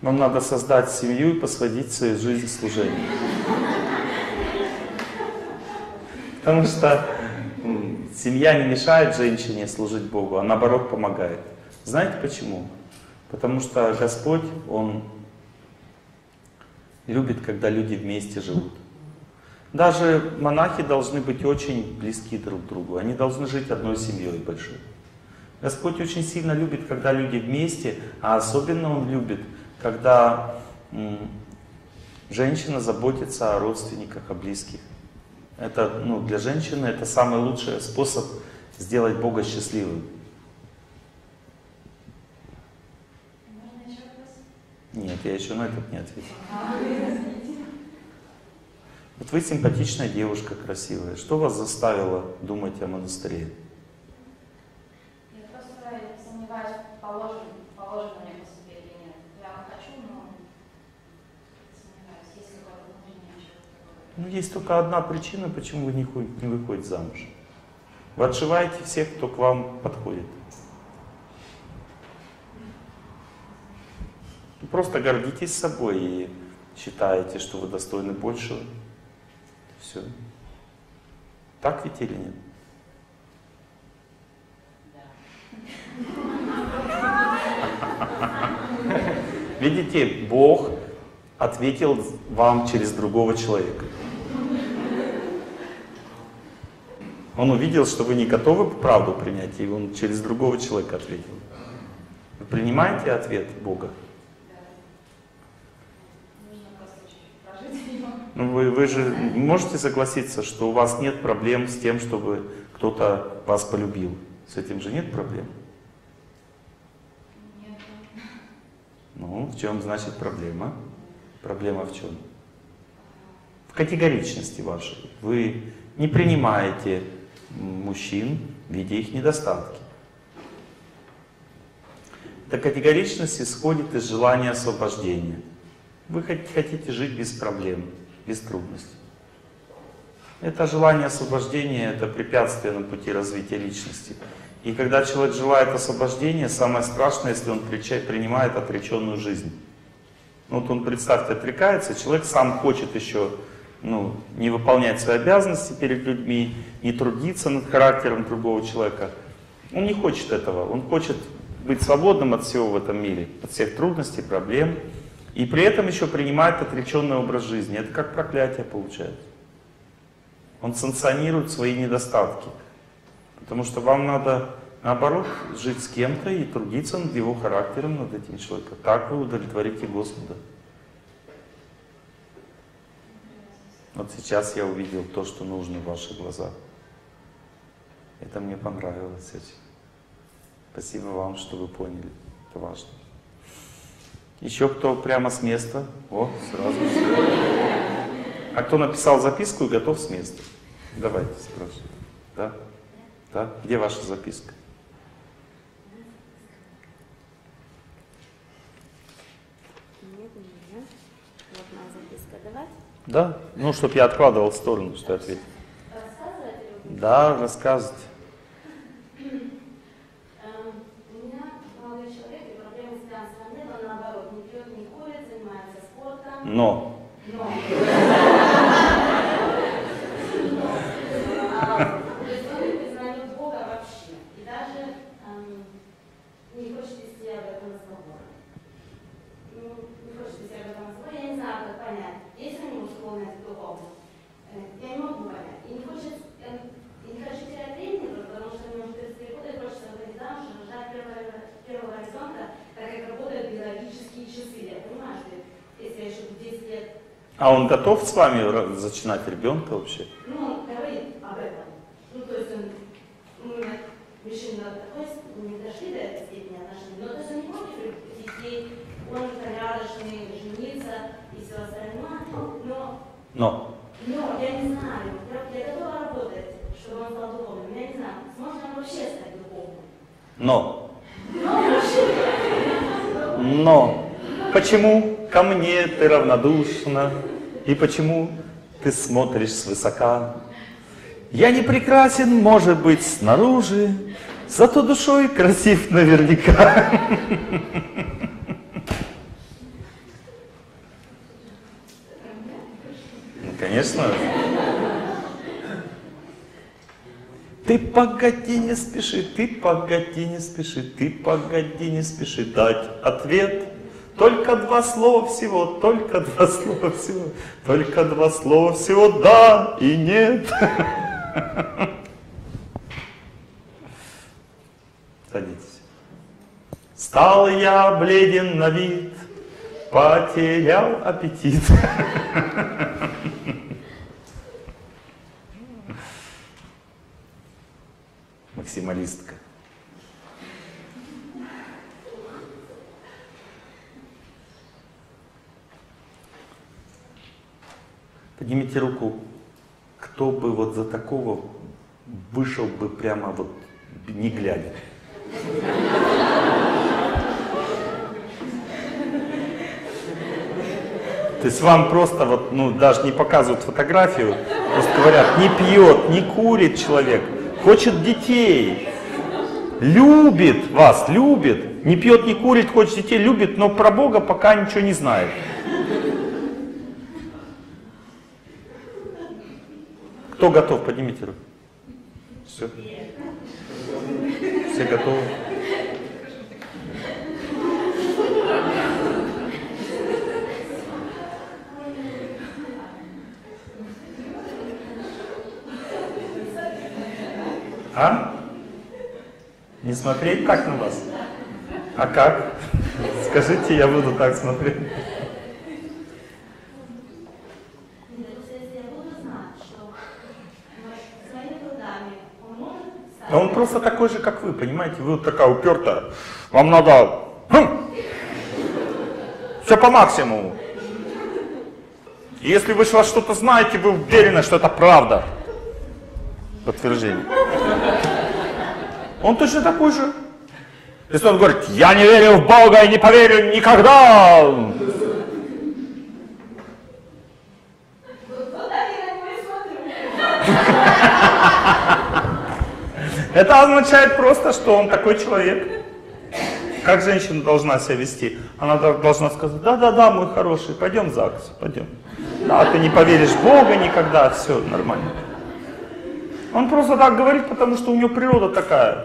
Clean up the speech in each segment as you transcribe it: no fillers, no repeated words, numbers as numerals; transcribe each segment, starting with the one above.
Вам надо создать семью и посвятить свою жизнь служению. Потому что семья не мешает женщине служить Богу, а наоборот помогает. Знаете почему? Потому что Господь, Он любит, когда люди вместе живут. Даже монахи должны быть очень близки друг к другу. Они должны жить одной семьей большой. Господь очень сильно любит, когда люди вместе, а особенно Он любит, когда женщина заботится о родственниках, о близких. Это, для женщины это самый лучший способ сделать Бога счастливым. Можно еще вопрос? Нет, я еще на этот не ответил. Вот вы симпатичная девушка, красивая. Что вас заставило думать о монастыре? Я просто сомневаюсь, положено мне по себе или нет. Я хочу, но сомневаюсь, есть какое-то внутреннее чувство. Есть только одна причина, почему вы не выходите замуж. Вы отшиваете всех, кто к вам подходит. Вы просто гордитесь собой и считаете, что вы достойны большего. Все. Так ведь или нет? Видите, Бог ответил вам через другого человека. Он увидел, что вы не готовы правду принять, и Он через другого человека ответил. Вы принимаете ответ Бога? Вы же можете согласиться, что у вас нет проблем с тем, чтобы кто-то вас полюбил? С этим же нет проблем? Нет. В чем значит проблема? Проблема в чем? В категоричности вашей. Вы не принимаете мужчин, видя их недостатки. Эта категоричность исходит из желания освобождения. Вы хотите жить без проблем, без трудностей. Это желание освобождения, это препятствие на пути развития личности. И когда человек желает освобождения, самое страшное, если он принимает отреченную жизнь. Он, представьте, отрекается, человек сам хочет еще не выполнять свои обязанности перед людьми, не трудиться над характером другого человека. Он не хочет этого, он хочет быть свободным от всего в этом мире, от всех трудностей, проблем. И при этом еще принимает отреченный образ жизни. Это как проклятие получается. Он санкционирует свои недостатки. Потому что вам надо, наоборот, жить с кем-то и трудиться над его характером, над этим человеком. Так вы удовлетворите Господа. Вот сейчас я увидел то, что нужно в ваших глазах. Это мне понравилось очень. Спасибо вам, что вы поняли. Это важно. Еще кто прямо с места? О, сразу все. А кто написал записку и готов с места? Давайте спрашивайте. Да? Да? Где ваша записка? Нет, у меня. Вот моя записка. Давать? Да? Чтобы я откладывал в сторону, что ответить. Рассказывать или? Да, рассказывайте. У меня молодой человек, и проблемы с финансовым нет, он наоборот не пьет, не курит, занимается спортом. Но. То есть он не признает Бога вообще. И даже не хочет вести об этом разговор. Не хочет вести об этом разговор. Я не знаю, как понять. Есть у него склонность к духовности? Я не могу понять. И не хочу терять времени, потому что мне уже 33 года, и хочется выходить замуж, рожать первого горизонта, так как работают биологические часы. Я понимаю, что если я еще в 10 лет... А он готов с вами зачинать ребенка вообще? Он говорит об этом. То есть мы решили на такой, не дошли до этой степени отношений, но то есть он не против детей, он порядочный, жениться и все остальное, но я не знаю, я готова работать, чтобы он стал духовным, я не знаю, сможет он вообще стать духовным. Но почему ко мне ты равнодушна, и почему ты смотришь свысока? Я не прекрасен, может быть, снаружи, зато душой красив наверняка. конечно. Ты погоди, не спеши, ты погоди, не спеши, ты погоди, не спеши дать ответ. Только 2 слова всего, только 2 слова всего, только 2 слова всего, да и нет. Садитесь. Стал я бледен на вид, потерял аппетит. Максималистка. Поднимите руку, кто бы вот за такого вышел бы прямо вот не глядя. То есть вам просто вот, ну, даже не показывают фотографию, просто говорят, не пьет, не курит человек, хочет детей, любит вас, любит, не пьет, не курит, хочет детей, любит, но про Бога пока ничего не знает. Кто готов? Поднимите руку. Все. Все готовы? А? Не смотреть так на вас? А как? Скажите, я буду так смотреть. А он просто такой же, как вы, понимаете? Вы вот такая упертая. Вам надо... Все по максимуму. И если вы что-то знаете, вы уверены, что это правда. Подтверждение. Он точно такой же. Если он говорит, я не верю в Бога и не поверю никогда. Это означает просто, что он такой человек. Как женщина должна себя вести? Она должна сказать, да, мой хороший, пойдем в ЗАГС, пойдем. Да, ты не поверишь в Бога никогда, все нормально. Он просто так говорит, потому что у него природа такая.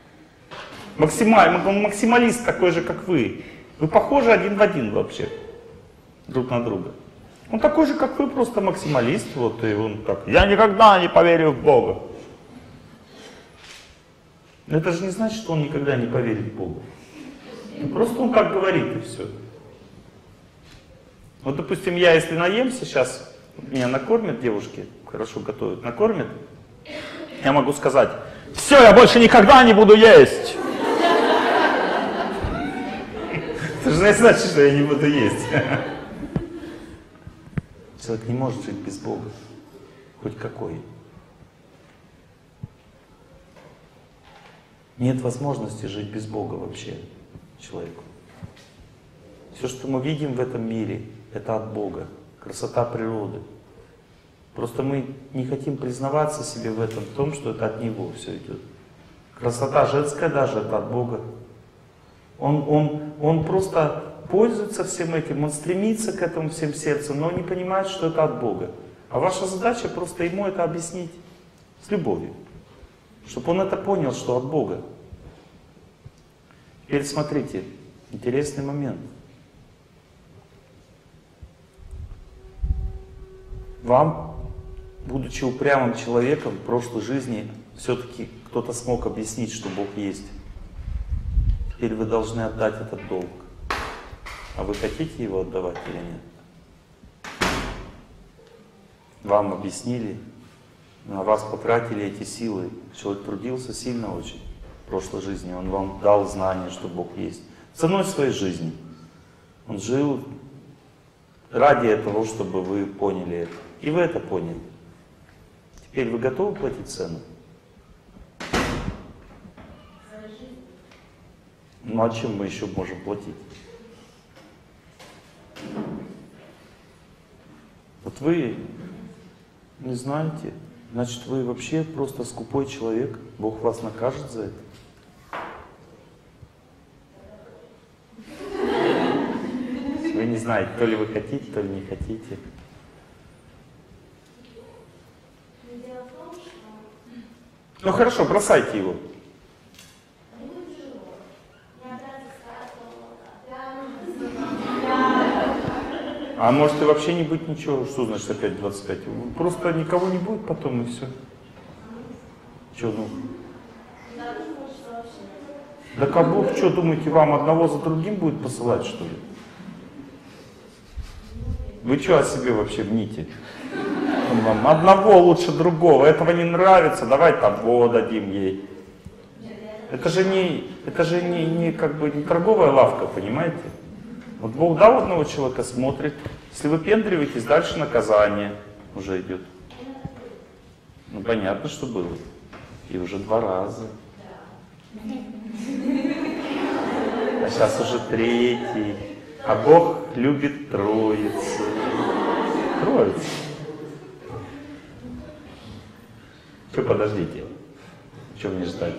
Он максималист такой же, как вы. Вы похожи один в один вообще, друг на друга. Он такой же, как вы, просто максималист. Вот, и он так, я никогда не поверю в Бога. Но это же не значит, что он никогда не поверит в Бога. Просто он как говорит, и все. Вот, допустим, я если наемся сейчас, меня накормят девушки, хорошо готовят, накормят, я могу сказать, все, я больше никогда не буду есть. Это же не значит, что я не буду есть. Человек не может жить без Бога, хоть какой. Нет возможности жить без Бога вообще человеку. Все, что мы видим в этом мире, это от Бога. Красота природы. Просто мы не хотим признаваться себе в этом, в том, что это от Него все идет. Красота женская даже это от Бога. Он просто пользуется всем этим, он стремится к этому всем сердцем, но он не понимает, что это от Бога. А ваша задача просто ему это объяснить с любовью. Чтобы он это понял, что от Бога. Теперь смотрите, интересный момент. Вам, будучи упрямым человеком в прошлой жизни, все-таки кто-то смог объяснить, что Бог есть. Теперь вы должны отдать этот долг. А вы хотите его отдавать или нет? Вам объяснили, на вас потратили эти силы. Человек трудился сильно очень в прошлой жизни. Он вам дал знание, что Бог есть. Ценой своей жизни. Он жил ради того, чтобы вы поняли это. И вы это поняли. Теперь вы готовы платить цену? Ну а чем мы еще можем платить? Вот вы не знаете, значит вы вообще просто скупой человек. Бог вас накажет за это. Вы не знаете, то ли вы хотите, то ли не хотите. Ну хорошо, бросайте его. Не будет тяжело. Не А может и вообще не будет ничего? Что значит опять 25? Просто никого не будет потом и все. Че, ну? Да как Бог, что думаете, вам одного за другим будет посылать, что ли? Вы что о себе вообще мните? Он вам одного лучше другого, этого не нравится, давай того дадим ей. Это же не как бы не торговая лавка, понимаете? Вот Бог дал одного человека, смотрит. Если вы пендриваетесь, дальше наказание уже идет. Ну понятно, что было. И уже 2 раза. А сейчас уже 3-й. А Бог любит Троицу. Троицу. Что, подождите. Что мне ждать?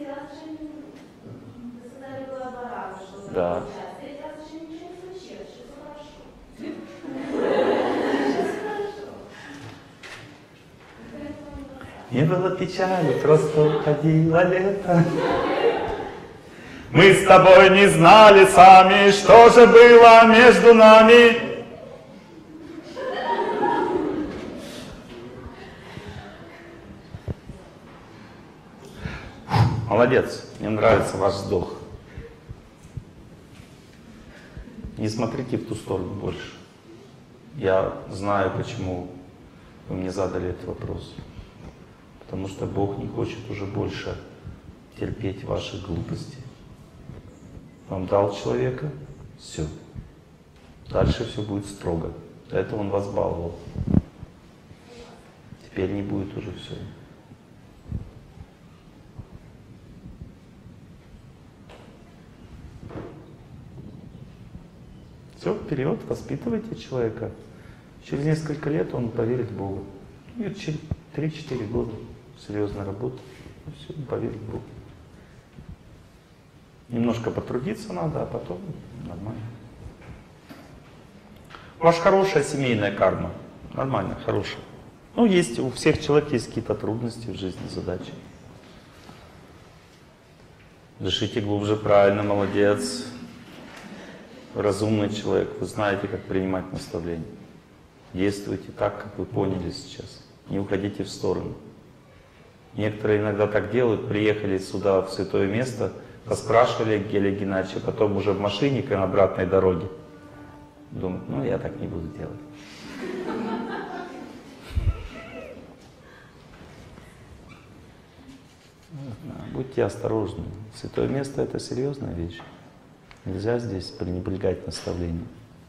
Да. Не было печали, просто уходило лето. Мы с тобой не знали сами, что же было между нами. Молодец, мне нравится ваш вздох. Не смотрите в ту сторону больше. Я знаю, почему вы мне задали этот вопрос. Потому что Бог не хочет уже больше терпеть ваши глупости. Он дал человека, все. Дальше все будет строго. До этого Он вас баловал. Теперь не будет уже все. Все, вперед, воспитывайте человека. Через несколько лет он поверит в Бога. И через 3-4 года серьезная работа. И все, он поверит в Бога. Немножко потрудиться надо, а потом нормально. У вас хорошая семейная карма. Нормально, хорошая. Ну, есть, у всех человек есть какие-то трудности в жизни, задачи. Дышите глубже, правильно, молодец. Разумный человек, вы знаете, как принимать наставления. Действуйте так, как вы поняли сейчас. Не уходите в сторону. Некоторые иногда так делают, приехали сюда, в святое место, поспрашивали Гелия Геннадьевича, потом уже в машине на обратной дороге. Думают, ну я так не буду делать. Будьте осторожны. Святое место — это серьезная вещь. Нельзя здесь пренебрегать наставлением.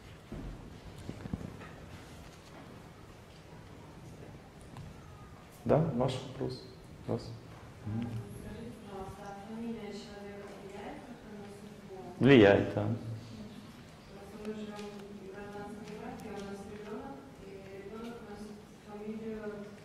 Да, ваш вопрос. Вас. Скажите, пожалуйста, а фамилия человека влияет как-то на судьбу? Влияет, да. Просто мы живем в гражданском браке, у нас ребенок, и ребенок носит фамилию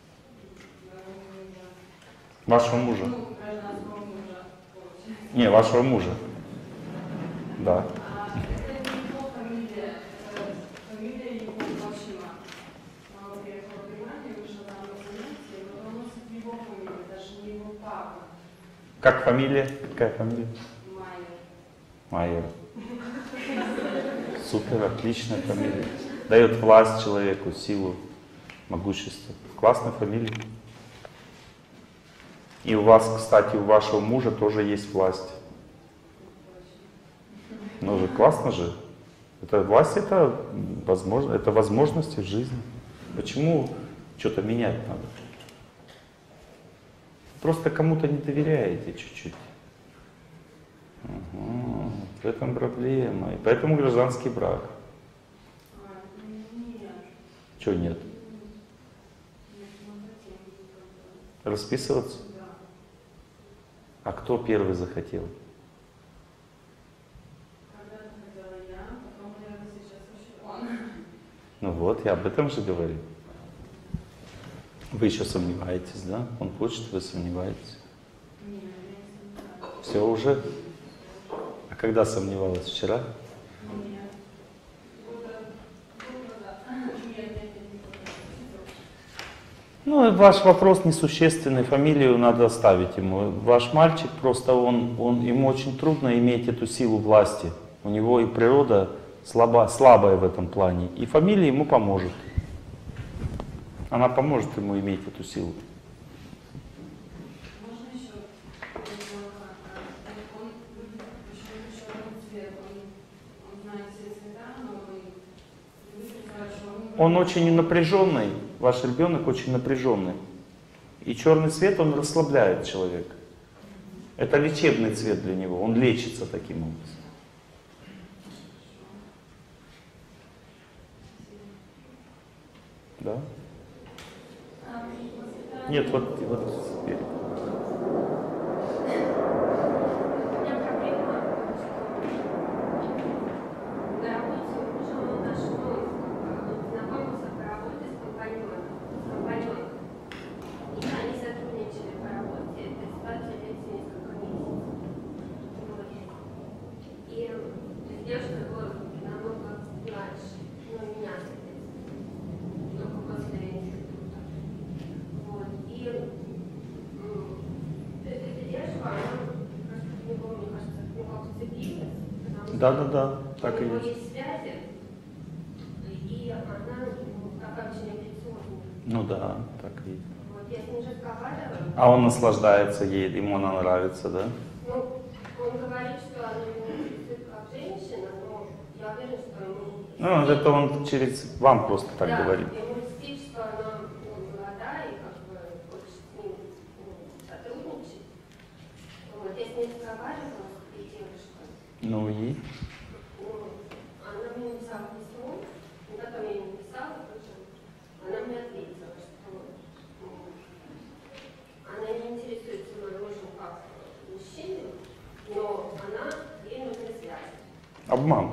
мужа. Вашего мужа? Ну, гражданского мужа, получается. Не, вашего мужа. Да. А это не его фамилия, это фамилия его отчима. Мама приехала в Германию, вышла там на занятия, и он носит его фамилию, даже не его папа. Как фамилия? Какая фамилия? Майер. Майер. Супер, отличная фамилия. Дает власть человеку, силу, могущество. Классная фамилия. И у вас, кстати, у вашего мужа тоже есть власть. Ну же, классно же. Это власть, это возможности в жизни. Почему что-то менять надо? Просто кому-то не доверяете чуть-чуть. Угу. В этом проблема. И поэтому гражданский брак. Нет. Чего нет? Нет, мы хотим. Расписываться? Да. А кто первый захотел? Когда-то хотела я, потом, наверное, сейчас еще он. Ну вот, я об этом же говорю. Вы еще сомневаетесь, да? Он хочет, вы сомневаетесь. Нет, я не сомневаюсь. Все уже? А когда сомневалась? Вчера? Нет. Года, да. Нет, не года. Ну, ваш вопрос несущественный, фамилию надо оставить ему. Ваш мальчик просто, ему очень трудно иметь эту силу власти. У него и природа слабая в этом плане. И фамилия ему поможет. Она поможет ему иметь эту силу. Можно еще? Он любит почему-то черный цвет. Он знает все цвета, но вы сказали, что Он очень напряженный, ваш ребенок очень напряженный. И черный цвет, он расслабляет человека. Это лечебный цвет для него, он лечится таким образом. Да? Нет, вот теперь. У меня проблема, на работе ушел наш мой, знакомился по работе с компаньоном. И они сотрудничали по работе, эта ситуация длится несколько месяцев. Вот. И девушка была намного младше, меня, соответственно, только после института. Вот. И эта девушка, она, не помню, мне кажется, как вцепилась. Да, так и у него есть. есть связи, и она такая очень амбициозная. Ну да, так и есть. Вот, я с ним разговариваю. А он наслаждается ей, ему она нравится, да? Ну, он говорит, что она меня интересует как женщина, но я уверена, что ему... Ну, это он через вам просто так да, говорит. ему льстит, что она молодая и как бы хочет с ним сотрудничать. Вот, я с ней разговаривала, с этой девушкой. Ну и? Она мне написала письмо, и потом я ей написала тоже. Она мне ответила, что она не интересуется моим мужем как мужчиной, но ей нужны связи. Обман.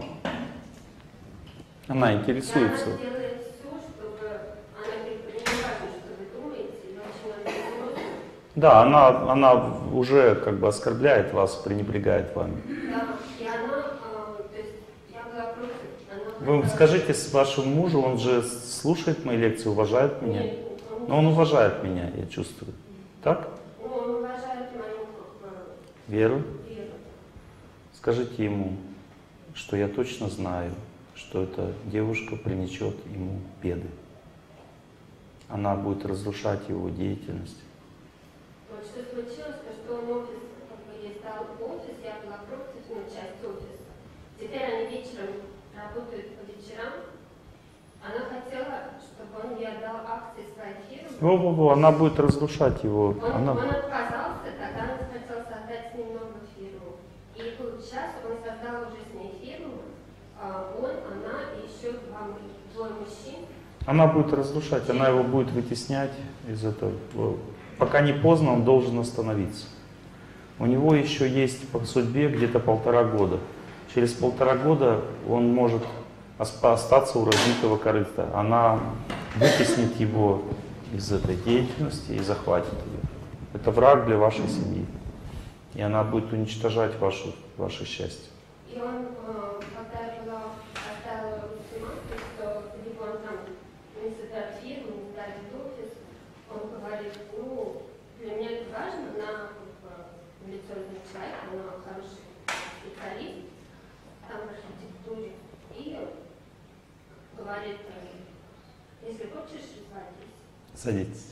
Она интересуется. И она делает все, чтобы она не важно, что вы думаете, и очень амбициозна. Да, она уже как бы оскорбляет вас, пренебрегает вами. Да, и она, то есть я была против. Вы скажите вашему мужу, он же слушает мои лекции, уважает меня? Нет, Но он уважает меня, я чувствую. Так? ну, он уважает мою Веру? веру. Скажите ему, что я точно знаю, что эта девушка принесет ему беды. Она будет разрушать его деятельность. Вот что случилось, то что он офис, как бы ей стал офис, я была против, часть офиса. Теперь они вечером работают по вечерам. Она хотела, чтобы он ей отдал акции своей фирмы. Во-во-во, она будет разрушать его. Он отказался, тогда она захотела создать с ним новую фирму. И сейчас он создал уже с ней фирму, она и еще двое мужчин. Она будет разрушать, она его будет вытеснять из этого. Пока не поздно, он должен остановиться. У него еще есть по судьбе где-то 1,5 года. Через 1,5 года он может остаться у разбитого корыта. Она вытеснит его из этой деятельности и захватит ее. Это враг для вашей семьи. И она будет уничтожать ваше счастье. И он, когда я была, оставила ультиматум, что либо он там не создает фирму, не ставит офис, он говорит, ну, для меня это важно, она амбициозный человек, она хороший специалист там в архитектуре. И говорит, если хочешь, садись. Садитесь.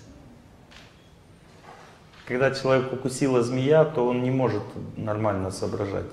Когда человек укусила змея, то он не может нормально соображать.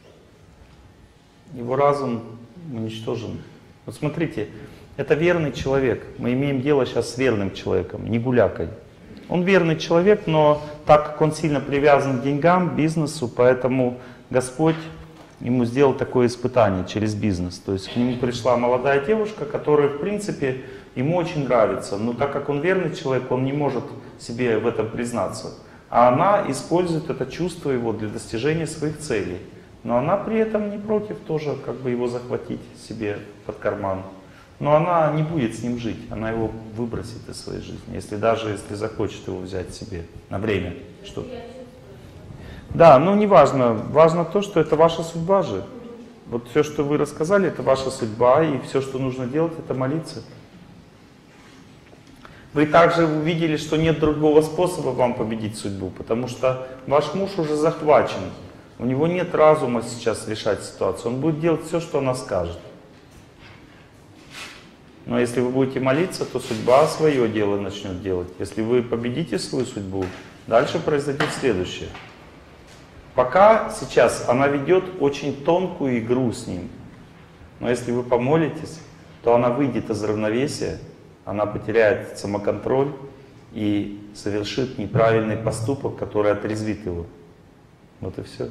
Его разум уничтожен. Вот смотрите, это верный человек. Мы имеем дело сейчас с верным человеком, не гулякой. Он верный человек, но так как он сильно привязан к деньгам, бизнесу, поэтому Господь ему сделал такое испытание через бизнес. То есть к нему пришла молодая девушка, которая, в принципе, ему очень нравится. Но так как он верный человек, он не может себе в этом признаться. А она использует это чувство его для достижения своих целей. Но она при этом не против тоже как бы его захватить себе под карман. Но она не будет с ним жить, она его выбросит из своей жизни, если захочет его взять себе на время. Что? Да, но не важно. Важно то, что это ваша судьба же. Вот все, что вы рассказали, это ваша судьба, и все, что нужно делать, это молиться. Вы также увидели, что нет другого способа вам победить судьбу, потому что ваш муж уже захвачен. У него нет разума сейчас решать ситуацию. Он будет делать все, что она скажет. Но если вы будете молиться, то судьба свое дело начнет делать. Если вы победите свою судьбу, дальше произойдет следующее. Пока сейчас она ведет очень тонкую игру с ним. Но если вы помолитесь, то она выйдет из равновесия, она потеряет самоконтроль и совершит неправильный поступок, который отрезвит его. Вот и все.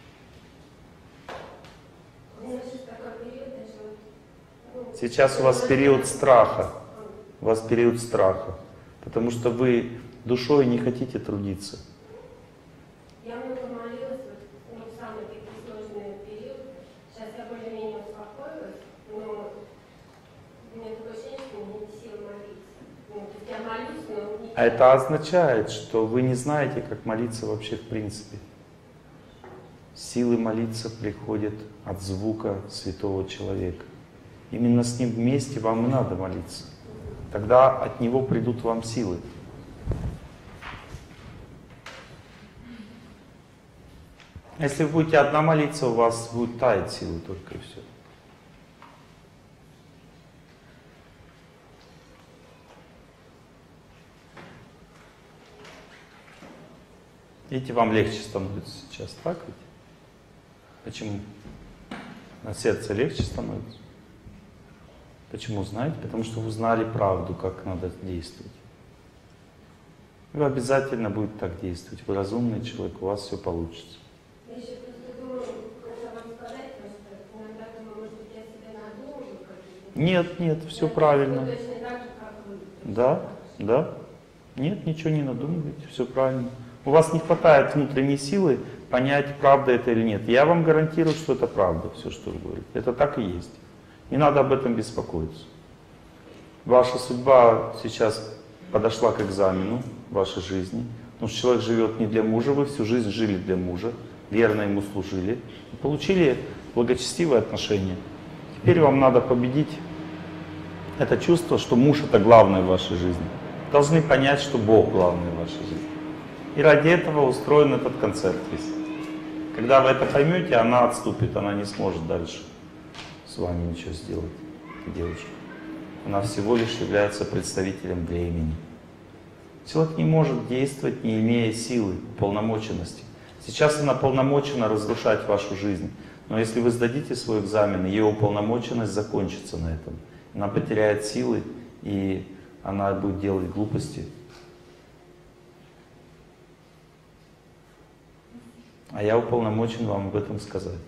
Сейчас у вас период страха. У вас период страха. Потому что вы душой не хотите трудиться. Я много молилась, вот самый такой сложный период. Сейчас я более-менее успокоилась, но у меня такое ощущение, что у меня нет сил молиться. Ну, то есть я молюсь, но не... А это означает, что вы не знаете, как молиться вообще в принципе. Силы молиться приходят от звука святого человека. Именно с ним вместе вам и надо молиться. Тогда от него придут вам силы. Если вы будете одна молиться, у вас будет таять силы только и все. Видите, вам легче становится сейчас, так ведь? Почему? На сердце легче становится. Почему, знаете? Потому что вы узнали правду, как надо действовать. Вы обязательно будете так действовать. Вы разумный человек, у вас все получится. Я еще просто думаю, как вам сказать, просто иногда думаю, может быть, я себя надумаю как-то. Нет, нет, все правильно. Точно так же, как вы. Да, да. Нет, ничего не надумывайте, все правильно. У вас не хватает внутренней силы понять, правда это или нет. Я вам гарантирую, что это правда, все, что вы говорите. Это так и есть. Не надо об этом беспокоиться. Ваша судьба сейчас подошла к экзамену вашей жизни. Потому что человек живет не для мужа, вы всю жизнь жили для мужа, верно ему служили, и получили благочестивые отношения. Теперь вам надо победить это чувство, что муж это главное в вашей жизни. Должны понять, что Бог главный в вашей жизни. И ради этого устроен этот концерт весь. Когда вы это поймете, она отступит, она не сможет дальше с вами ничего сделать, девушка. Она всего лишь является представителем времени. Человек не может действовать, не имея силы, уполномоченности. Сейчас она полномочена разрушать вашу жизнь. Но если вы сдадите свой экзамен, ее уполномоченность закончится на этом. Она потеряет силы, и она будет делать глупости. А я уполномочен вам об этом сказать.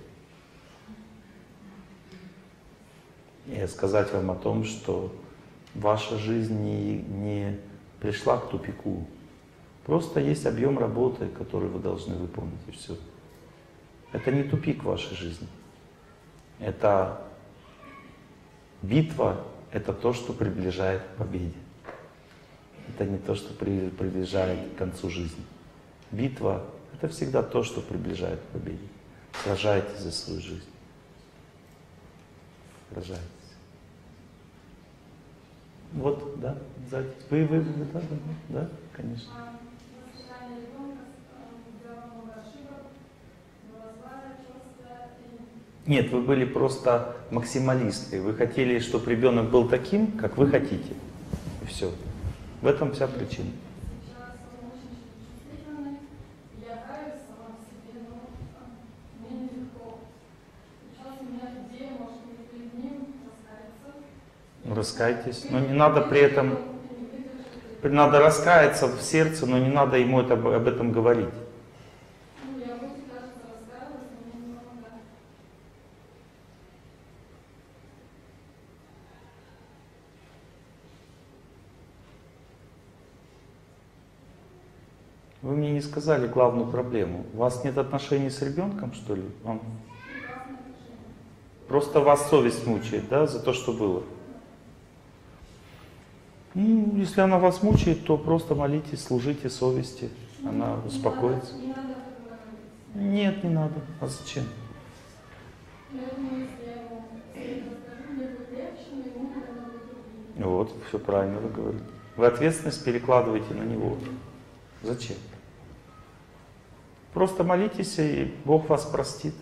И сказать вам о том, что ваша жизнь не пришла к тупику. Просто есть объем работы, который вы должны выполнить, и все. Это не тупик в вашей жизни. Это битва, это то, что приближает к победе. Это не то, что приближает к концу жизни. Битва — это всегда то, что приближает к победе. Сражайтесь за свою жизнь. Сражайтесь. Вот, да, сзади. Вы, да, конечно. Нет, вы были просто максималисткой. Вы хотели, чтобы ребенок был таким, как вы хотите. И все. В этом вся причина. Раскайтесь, но не надо при этом, надо раскаяться в сердце, но не надо ему об этом говорить. Вы мне не сказали главную проблему. У вас нет отношений с ребенком, что ли? Просто вас совесть мучает, да, за то, что было? Ну, если она вас мучает, то просто молитесь, служите совести, она успокоится. Нет, не надо. А зачем? Вот, все правильно вы говорите. Вы ответственность перекладываете на него. Зачем? Просто молитесь, и Бог вас простит.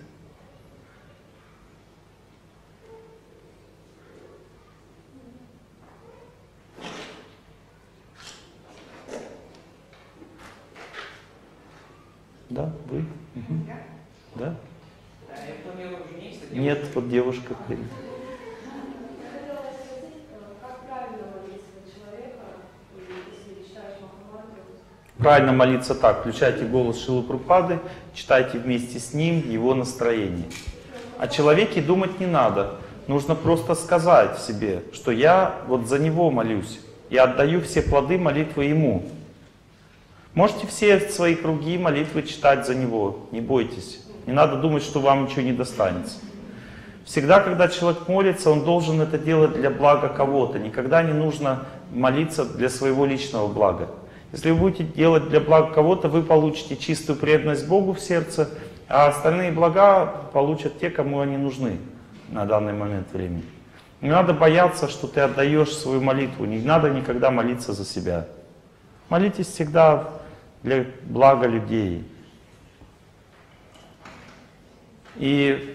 Да, вы? Угу. Да? Я планирую жениться. Нет, вот девушка. Я хотела спросить, как правильно молиться за человека, если читаешь Махабхарату? Правильно молиться так. Включайте голос Шрилы Прабхупады, читайте вместе с ним его настроение. О человеке думать не надо. Нужно просто сказать себе, что я вот за него молюсь. Я отдаю все плоды молитвы ему. Можете все свои круги молитвы читать за него. Не бойтесь. Не надо думать, что вам ничего не достанется. Всегда, когда человек молится, он должен это делать для блага кого-то. Никогда не нужно молиться для своего личного блага. Если вы будете делать для блага кого-то, вы получите чистую преданность Богу в сердце, а остальные блага получат те, кому они нужны на данный момент времени. Не надо бояться, что ты отдаешь свою молитву. Не надо никогда молиться за себя. Молитесь всегда для блага людей. И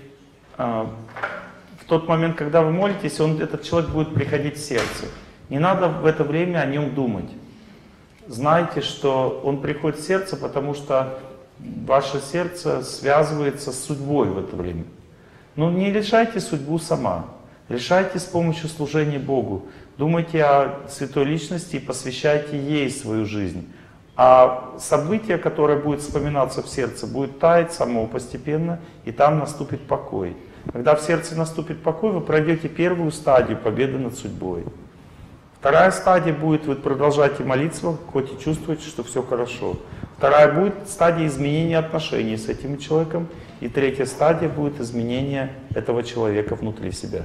в тот момент, когда вы молитесь, этот человек будет приходить в сердце. Не надо в это время о нем думать. Знайте, что он приходит в сердце, потому что ваше сердце связывается с судьбой в это время. Но не решайте судьбу сама. Решайте с помощью служения Богу. Думайте о святой личности и посвящайте ей свою жизнь. А событие, которое будет вспоминаться в сердце, будет таять само постепенно, и там наступит покой. Когда в сердце наступит покой, вы пройдете первую стадию победы над судьбой. Вторая стадия будет, вы продолжаете молиться, хоть и чувствуете, что все хорошо. Вторая будет стадия изменения отношений с этим человеком. И третья стадия будет изменение этого человека внутри себя.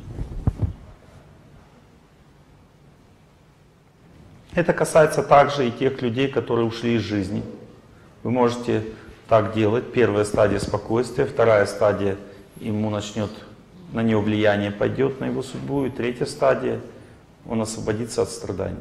Это касается также и тех людей, которые ушли из жизни. Вы можете так делать. Первая стадия спокойствия, вторая стадия ему начнет, на него влияние пойдет на его судьбу, и третья стадия он освободится от страданий.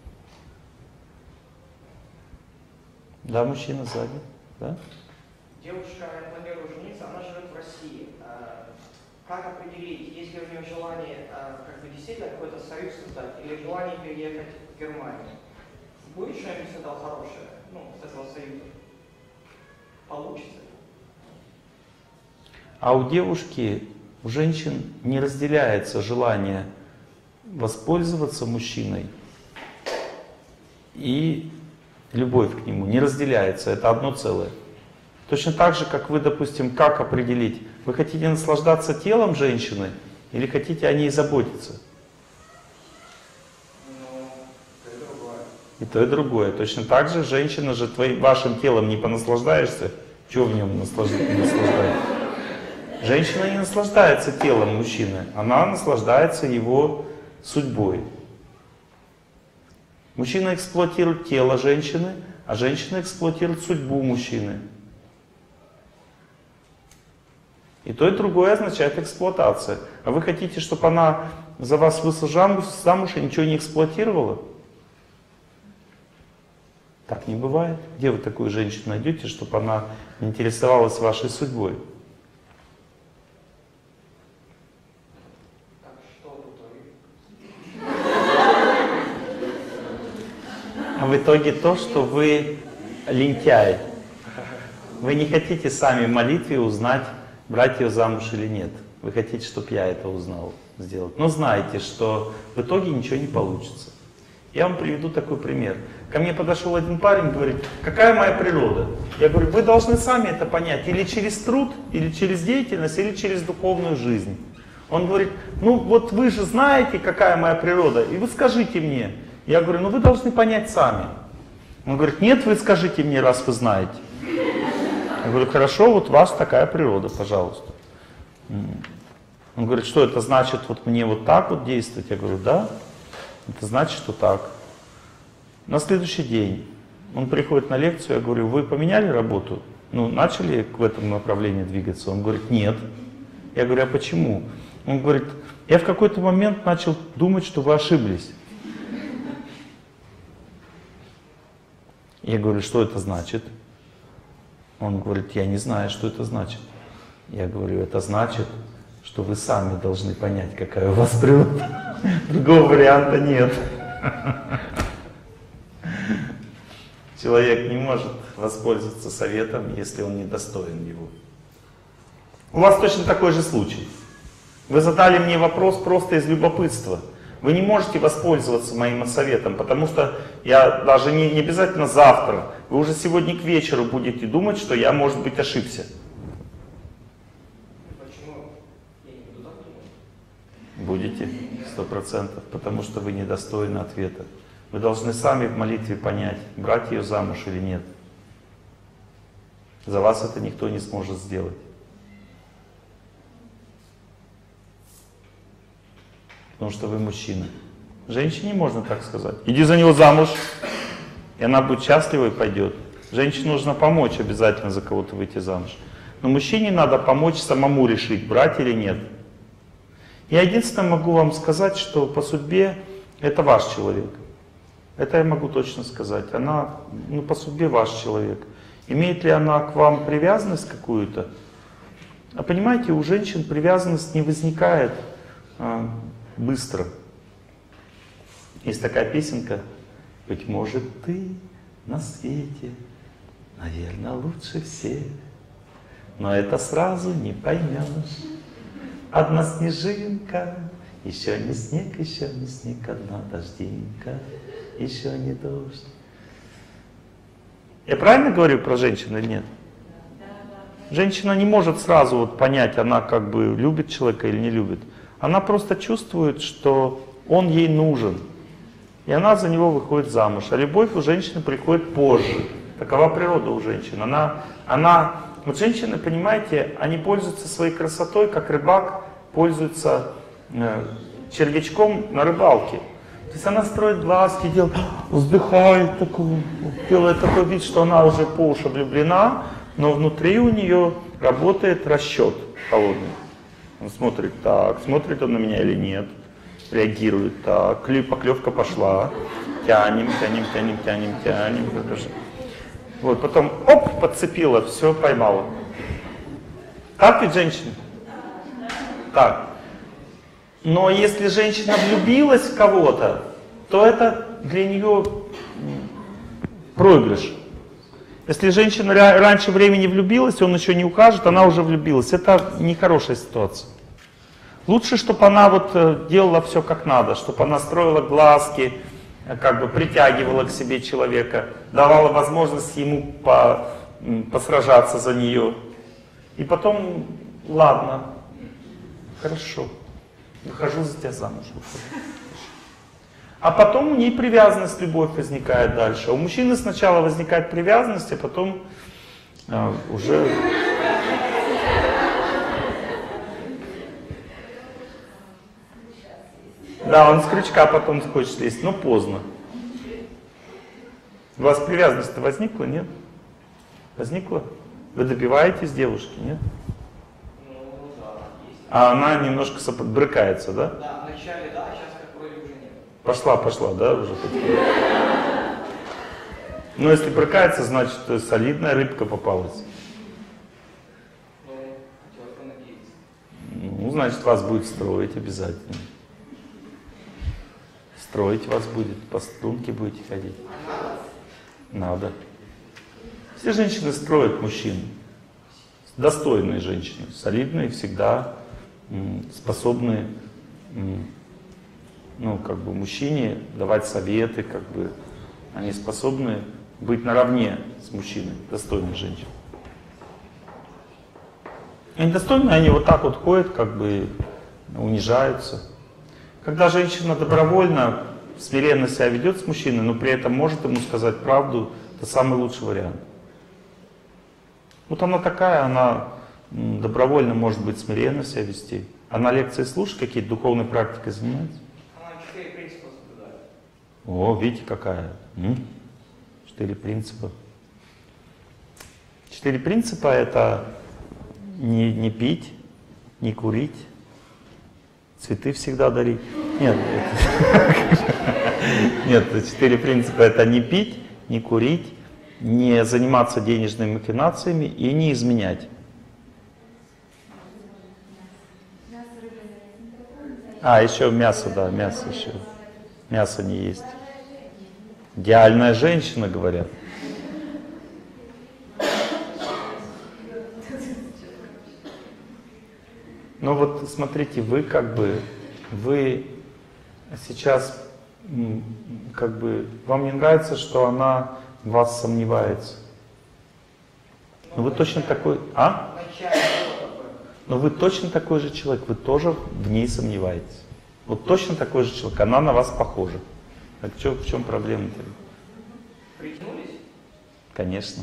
Да, мужчина сзади. Да? Девушка, я планирую жениться, она живет в России. Как определить, есть ли у нее желание действительно какой-то союз создать, или желание переехать в Германию? Будет что-нибудь с этого хорошее, с этого союза? Получится? А у девушки, у женщин не разделяется желание воспользоваться мужчиной и любовь к нему. Не разделяется, это одно целое. Точно так же, как вы, допустим, как определить, вы хотите наслаждаться телом женщины или хотите о ней заботиться? И то, и другое. Точно так же женщина же вашим телом не понаслаждаешься. Чего в нем наслаждаешься? Женщина не наслаждается телом мужчины, она наслаждается его судьбой. Мужчина эксплуатирует тело женщины, а женщина эксплуатирует судьбу мужчины. И то, и другое означает эксплуатация. А вы хотите, чтобы она за вас вышла замуж и ничего не эксплуатировала? Так не бывает. Где вы такую женщину найдете, чтобы она интересовалась вашей судьбой? Так что в итоге? А в итоге то, что вы лентяй. Вы не хотите сами в молитве узнать, брать ее замуж или нет. Вы хотите, чтобы я это узнал, сделать. Но знаете, что в итоге ничего не получится. Я вам приведу такой пример. Ко мне подошел один парень, говорит, какая моя природа? Я говорю, вы должны сами это понять. Или через труд, или через деятельность, или через духовную жизнь. Он говорит, вот вы же знаете, какая моя природа, и вы скажите мне. Я говорю, вы должны понять сами. Он говорит, нет, вы скажите мне, раз вы знаете. Я говорю, хорошо, вот у вас такая природа, пожалуйста. Он говорит, что это значит, вот мне вот так вот действовать? Я говорю, да, это значит, что так. На следующий день он приходит на лекцию, я говорю, вы поменяли работу? Начали в этом направлении двигаться? Он говорит, нет. Я говорю, а почему? Он говорит, я в какой-то момент начал думать, что вы ошиблись. Я говорю, что это значит? Он говорит, я не знаю, что это значит. Я говорю, это значит, что вы сами должны понять, какая у вас природа. Другого варианта нет. Человек не может воспользоваться советом, если он недостоин его. У вас точно такой же случай. Вы задали мне вопрос просто из любопытства. Вы не можете воспользоваться моим советом, потому что я даже не обязательно завтра, вы уже сегодня к вечеру будете думать, что я, может быть, ошибся. Почему я не буду так думать? Будете, 100%, потому что вы недостойны ответа. Вы должны сами в молитве понять, брать ее замуж или нет. За вас это никто не сможет сделать. Потому что вы мужчина. Женщине можно так сказать. Иди за него замуж, и она будет счастлива и пойдет. Женщине нужно помочь обязательно за кого-то выйти замуж. Но мужчине надо помочь самому решить, брать или нет. Я единственное могу вам сказать, что по судьбе это ваш человек. Это я могу точно сказать. Она, по судьбе ваш человек. Имеет ли она к вам привязанность какую-то? А понимаете, у женщин привязанность не возникает быстро. Есть такая песенка: «Быть может, ты на свете, наверное, лучше всех, но это сразу не поймешь. Одна снежинка, еще не снег, одна дождинка, еще не дождь». Я правильно говорю про женщину или нет? Женщина не может сразу понять, она как бы любит человека или не любит. Она просто чувствует, что он ей нужен. И она за него выходит замуж. А любовь у женщины приходит позже. Такова природа у женщин. Вот женщины, понимаете, они пользуются своей красотой, как рыбак пользуется червячком на рыбалке. То есть она строит глазки, вздыхает, делает такой вид, что она уже по уши влюблена, но внутри у нее работает расчет холодный. Он смотрит так, смотрит он на меня или нет, реагирует так, поклевка пошла, тянем. Вот, потом, оп, подцепила, все, поймала. Так ведь женщина? Так. Но если женщина влюбилась в кого-то, то это для нее проигрыш. Если женщина раньше времени влюбилась, он еще не укажет, она уже влюбилась. Это нехорошая ситуация. Лучше, чтобы она делала все как надо, чтобы она строила глазки, как бы притягивала к себе человека, давала возможность ему посражаться за нее. И потом, ладно, хорошо, выхожу за тебя замуж. А потом у ней привязанность, любовь возникает дальше. У мужчины сначала возникает привязанность, а потом уже... Да, он с крючка потом хочет слезть, но поздно. У вас привязанность-то возникла, нет? Возникла? Вы добиваетесь девушки, нет? Ну, да, есть. А она немножко брыкается, да? Да, вначале да, сейчас как вроде уже нет. Пошла, да, уже потихоньку. Но если брыкается, значит, солидная рыбка попалась. Ну, хотелось бы надеяться. Ну, значит, вас будет строить обязательно. Строить вас будет, по струнке будете ходить. Надо. Все женщины строят мужчин. Достойные женщины, солидные, всегда способные, мужчине давать советы, они способны быть наравне с мужчиной, достойные женщины. И недостойные, они вот так вот ходят, унижаются. Когда женщина добровольно, смиренно себя ведет с мужчиной, но при этом может ему сказать правду, это самый лучший вариант. Вот она такая, она добровольно может быть смиренно себя вести. Она лекции слушает, какие-то духовной практикой занимается. Она 4 принципа соблюдает. О, видите, какая. 4 принципа. 4 принципа — это не пить, не курить, цветы всегда дарить. Нет, нет, 4 принципа — это не пить, не курить, не заниматься денежными махинациями и не изменять. А, еще мясо, да, мясо еще. Мясо не есть. Идеальная женщина, говорят. Ну вот смотрите, вы сейчас вам не нравится, что она в вас сомневается. Но вы точно такой, но вы точно такой же человек, вы тоже в ней сомневаетесь. Вот точно такой же человек, она на вас похожа. Так в чем проблема-то? Притянулись? Конечно.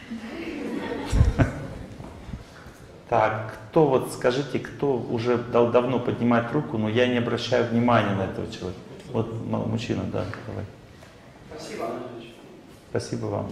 Так, скажите, кто уже давно поднимает руку, но я не обращаю внимания на этого человека. Вот мужчина, да, давай. Спасибо. Спасибо вам.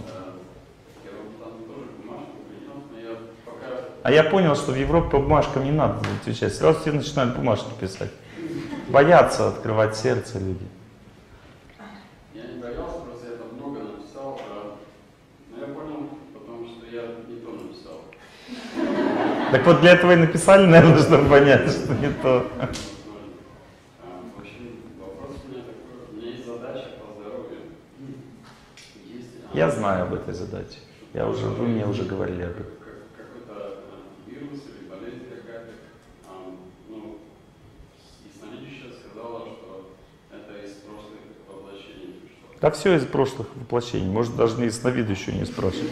А я понял, что в Европе по бумажкам не надо отвечать. Сразу все начинают бумажки писать. Боятся открывать сердце люди. Я не боялся, просто я там много написал, но я понял, потому что я не то написал. Так вот для этого и написали, наверное, чтобы понять, что не то. В общем, вопрос у меня такой, у меня есть задача по здоровью. Я знаю об этой задаче. Вы мне уже говорили об этом. Какой-то вирус или болезнь какая-то. Ясновидящая сказала, что это из прошлых воплощений. Да все из прошлых воплощений. Может, даже не ясновидящую не спрашивать.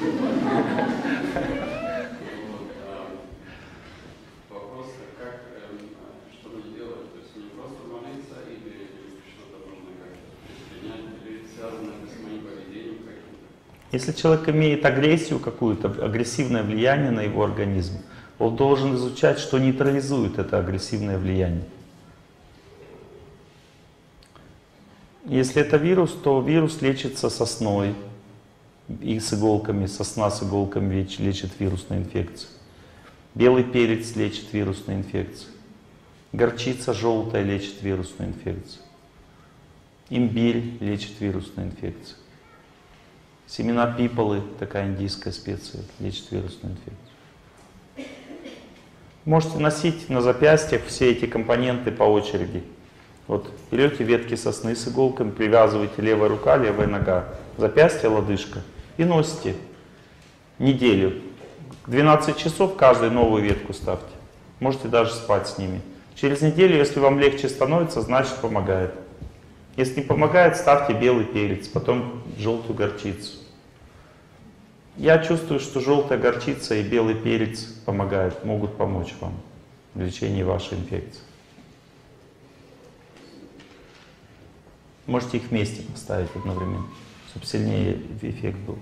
Вопрос, что мне делать? То есть мне просто молиться или что-то нужно как-то принять, или связано с моим поведением каким-то? Если человек имеет агрессию какую-то, агрессивное влияние на его организм, он должен изучать, что нейтрализует это агрессивное влияние. Если это вирус, то вирус лечится сосной и с иголками, сосна с иголками лечит вирусную инфекцию. Белый перец лечит вирусную инфекцию. Горчица желтая лечит вирусную инфекцию. Имбирь лечит вирусную инфекцию. Семена пиполы, такая индийская специя, лечит вирусную инфекцию. Можете носить на запястьях все эти компоненты по очереди. Вот берете ветки сосны с иголками, привязываете левая рука, левая нога, запястье, лодыжка и носите неделю. 12 часов каждую новую ветку ставьте. Можете даже спать с ними. Через неделю, если вам легче становится, значит помогает. Если не помогает, ставьте белый перец, потом желтую горчицу. Я чувствую, что желтая горчица и белый перец помогают, могут помочь вам в лечении вашей инфекции. Можете их вместе поставить одновременно, чтобы сильнее эффект был.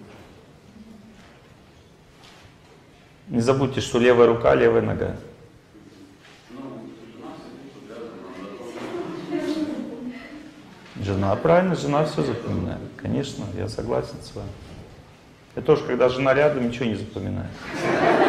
Не забудьте, что левая рука, левая нога. Жена, правильно, жена все запоминает. Конечно, я согласен с вами. Я тоже, когда жена рядом, ничего не запоминаю.